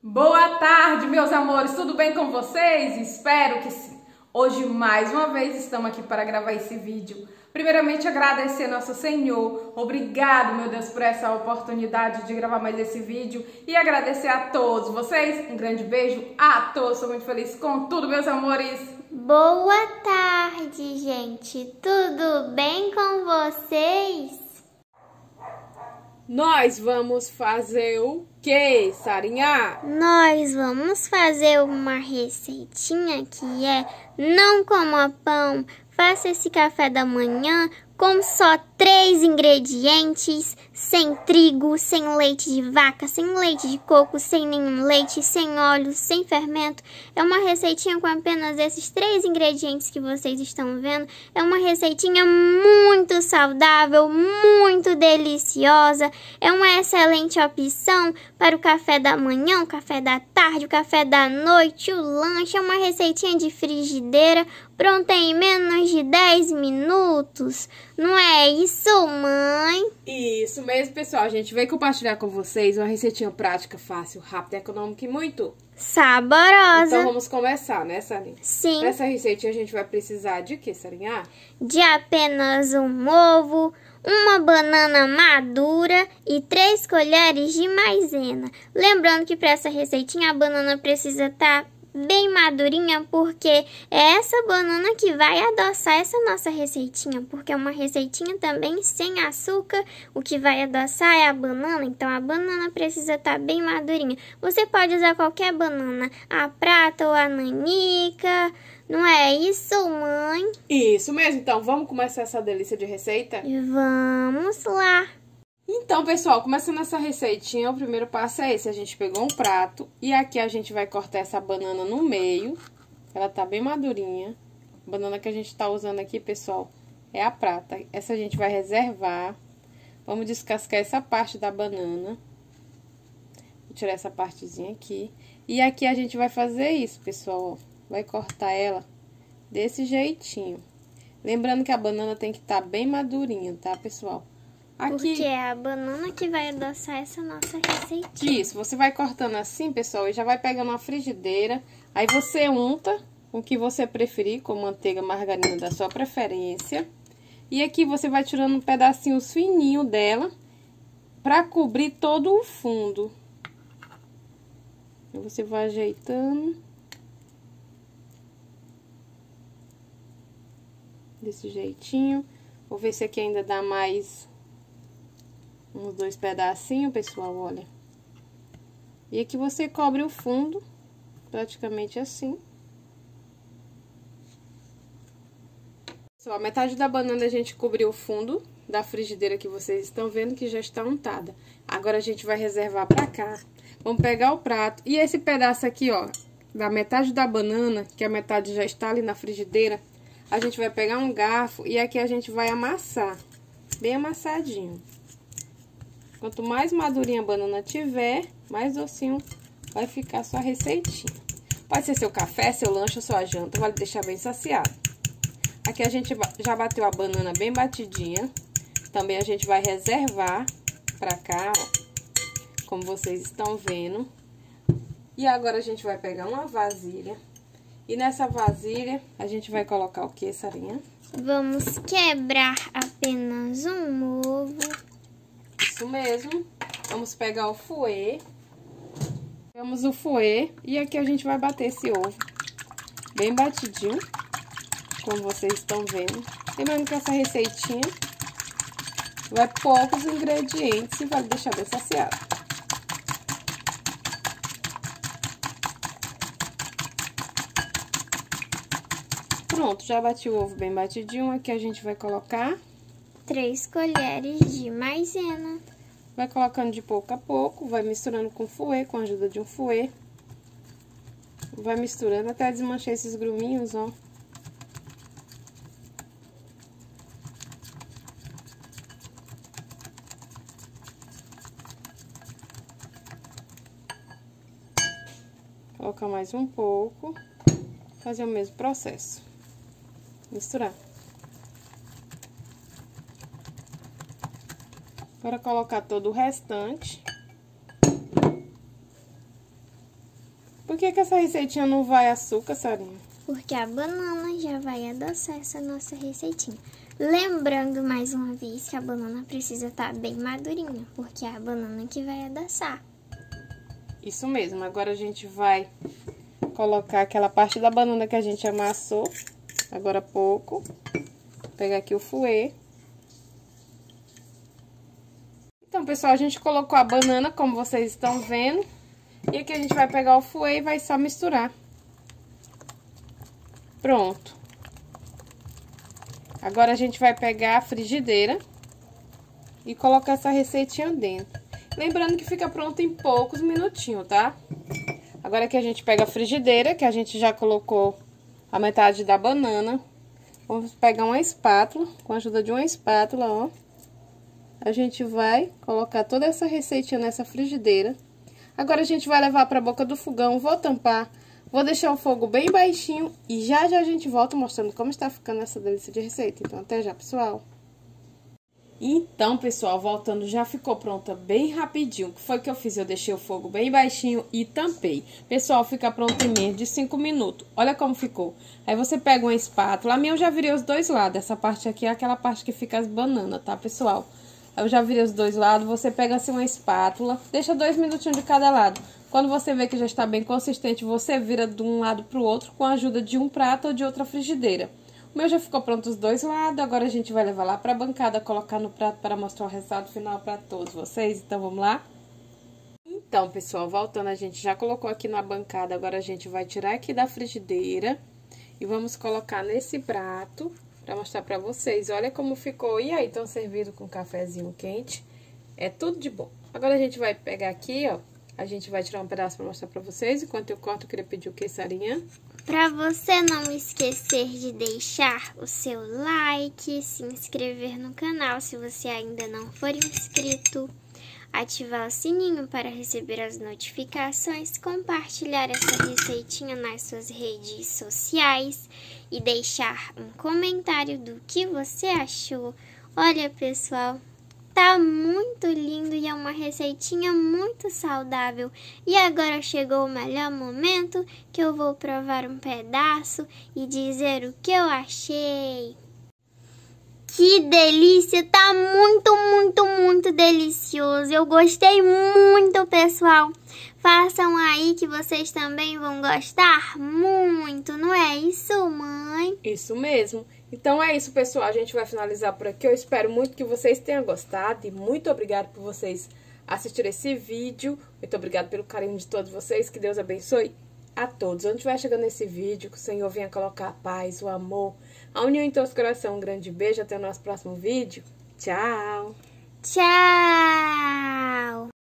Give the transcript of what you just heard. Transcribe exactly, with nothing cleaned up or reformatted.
Boa tarde, meus amores, tudo bem com vocês? Espero que sim. Hoje, mais uma vez, estamos aqui para gravar esse vídeo. Primeiramente, agradecer nosso Senhor. Obrigado, meu Deus, por essa oportunidade de gravar mais esse vídeo. E agradecer a todos vocês. Um grande beijo a todos. Sou muito feliz com tudo, meus amores. Boa tarde, gente. Tudo bem com vocês? Nós vamos fazer o que, Sarinha? Nós vamos fazer uma receitinha que é não coma pão, faça esse café da manhã com só três ingredientes, sem trigo, sem leite de vaca, sem leite de coco, sem nenhum leite, sem óleo, sem fermento. É uma receitinha com apenas esses três ingredientes que vocês estão vendo. É uma receitinha muito saudável, muito deliciosa. É uma excelente opção para o café da manhã, o café da tarde, o café da noite, o lanche. É uma receitinha de frigideira, pronta em menos de dez minutos. Não é isso, mãe? Isso mesmo, pessoal. A gente veio compartilhar com vocês uma receitinha prática, fácil, rápida, econômica e muito saborosa. Então vamos começar, né, Sarinha? Sim. Nessa receitinha a gente vai precisar de quê, Sarinha? De apenas um ovo, uma banana madura e três colheres de maisena. Lembrando que para essa receitinha a banana precisa estar bem madurinha, porque é essa banana que vai adoçar essa nossa receitinha, porque é uma receitinha também sem açúcar. O que vai adoçar é a banana, então a banana precisa estar bem madurinha. Você pode usar qualquer banana, a prata ou a nanica. Não é isso, mãe? Isso mesmo. Então vamos começar essa delícia de receita? Vamos lá. Então, pessoal, começando essa receitinha, o primeiro passo é esse. A gente pegou um prato e aqui a gente vai cortar essa banana no meio. Ela tá bem madurinha. A banana que a gente tá usando aqui, pessoal, é a prata. Essa a gente vai reservar. Vamos descascar essa parte da banana. Vou tirar essa partezinha aqui. E aqui a gente vai fazer isso, pessoal, ó. Vai cortar ela desse jeitinho. Lembrando que a banana tem que estar bem madurinha, tá, pessoal? Aqui... Porque é a banana que vai adoçar essa nossa receitinha. Isso, você vai cortando assim, pessoal, e já vai pegando uma frigideira. Aí você unta com o que você preferir, com manteiga, margarina da sua preferência. E aqui você vai tirando um pedacinho fininho dela pra cobrir todo o fundo. Aí você vai ajeitando. Desse jeitinho. Vou ver se aqui ainda dá mais uns dois pedacinhos, pessoal, olha. E aqui você cobre o fundo, praticamente assim. Pessoal, a metade da banana a gente cobriu o fundo da frigideira que vocês estão vendo que já está untada. Agora a gente vai reservar pra cá. Vamos pegar o prato e esse pedaço aqui, ó, da metade da banana, que a metade já está ali na frigideira, a gente vai pegar um garfo e aqui a gente vai amassar, bem amassadinho. Quanto mais madurinha a banana tiver, mais docinho vai ficar a sua receitinha. Pode ser seu café, seu lanche ou sua janta, vai deixar bem saciado. Aqui a gente já bateu a banana bem batidinha. Também a gente vai reservar pra cá, ó, como vocês estão vendo. E agora a gente vai pegar uma vasilha. E nessa vasilha a gente vai colocar o que, Sarinha? Vamos quebrar apenas um ovo. Isso mesmo. Vamos pegar o fouet. Pegamos o fouet e aqui a gente vai bater esse ovo bem batidinho, como vocês estão vendo. Lembrando que essa receitinha vai poucos ingredientes e vai deixar bem saciado. Pronto, já bati o ovo bem batidinho. Aqui a gente vai colocar três colheres de maisena. Vai colocando de pouco a pouco, vai misturando com fouet, com a ajuda de um fouet. Vai misturando até desmanchar esses gruminhos, ó. Colocar mais um pouco. Fazer o mesmo processo. Misturar. Agora colocar todo o restante. Por que que essa receitinha não vai açúcar, Sarinha? Porque a banana já vai adoçar essa nossa receitinha. Lembrando mais uma vez que a banana precisa estar bem madurinha, porque é a banana que vai adoçar. Isso mesmo. Agora a gente vai colocar aquela parte da banana que a gente amassou agora há pouco. Vou pegar aqui o fouet. Então, pessoal, a gente colocou a banana, como vocês estão vendo. E aqui a gente vai pegar o fouet e vai só misturar. Pronto. Agora a gente vai pegar a frigideira e colocar essa receitinha dentro. Lembrando que fica pronto em poucos minutinhos, tá? Agora que a gente pega a frigideira, que a gente já colocou a metade da banana. Vamos pegar uma espátula, com a ajuda de uma espátula, ó. A gente vai colocar toda essa receitinha nessa frigideira. Agora a gente vai levar para a boca do fogão, vou tampar, vou deixar o fogo bem baixinho e já já a gente volta mostrando como está ficando essa delícia de receita. Então, até já, pessoal! Então, pessoal, voltando, já ficou pronta bem rapidinho. O que foi que eu fiz? Eu deixei o fogo bem baixinho e tampei. Pessoal, fica pronto em menos de cinco minutos. Olha como ficou. Aí você pega uma espátula. A minha eu já virei os dois lados. Essa parte aqui é aquela parte que fica as bananas, tá, pessoal? Eu já virei os dois lados. Você pega assim uma espátula, deixa dois minutinhos de cada lado. Quando você vê que já está bem consistente, você vira de um lado pro outro com a ajuda de um prato ou de outra frigideira. O meu já ficou pronto os dois lados, agora a gente vai levar lá pra bancada, colocar no prato para mostrar o resultado final para todos vocês. Então, vamos lá? Então, pessoal, voltando, a gente já colocou aqui na bancada, agora a gente vai tirar aqui da frigideira e vamos colocar nesse prato para mostrar para vocês. Olha como ficou. E aí, estão servindo com um cafezinho quente? É tudo de bom. Agora a gente vai pegar aqui, ó, a gente vai tirar um pedaço para mostrar para vocês. Enquanto eu corto, eu queria pedir o que, Sarinha? Para você não esquecer de deixar o seu like, se inscrever no canal se você ainda não for inscrito, ativar o sininho para receber as notificações, compartilhar essa receitinha nas suas redes sociais e deixar um comentário do que você achou. Olha, pessoal, tá muito lindo e é uma receitinha muito saudável. E agora chegou o melhor momento que eu vou provar um pedaço e dizer o que eu achei. Que delícia! Tá muito, muito, muito delicioso. Eu gostei muito, pessoal. Façam aí que vocês também vão gostar muito, não é isso, mãe? Isso mesmo. Então é isso, pessoal. A gente vai finalizar por aqui. Eu espero muito que vocês tenham gostado e muito obrigada por vocês assistirem esse vídeo. Muito obrigada pelo carinho de todos vocês. Que Deus abençoe a todos. Onde estiver chegando nesse vídeo, que o Senhor venha colocar a paz, o amor, a união em todos os corações. Um grande beijo. Até o nosso próximo vídeo. Tchau! Tchau!